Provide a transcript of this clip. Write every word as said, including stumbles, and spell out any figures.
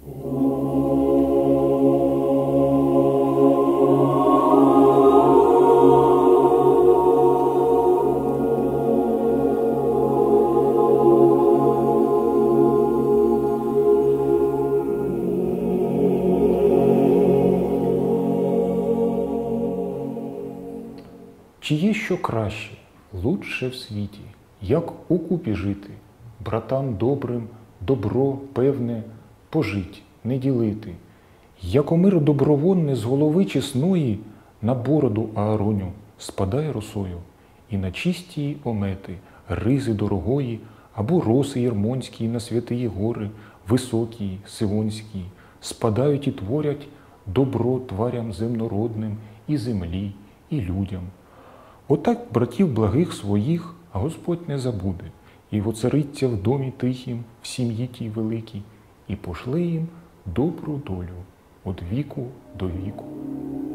Чи є що краще, лучше в світі, як укупі жити, братам добрим, добро, певне, пожить, не ділити, яко мир добровонне з голови чесної на бороду Аароню спадає росою, і на чисті омети, ризи дорогої, або роси Єрмонські на святиї гори, високі, сивонські, спадають і творять добро тварям земнородним і землі, і людям. Отак братів благих своїх Господь не забуде, і воцариться в домі тихім, в сім'ї тій великій, і пошле їм добру долю від віку до віку.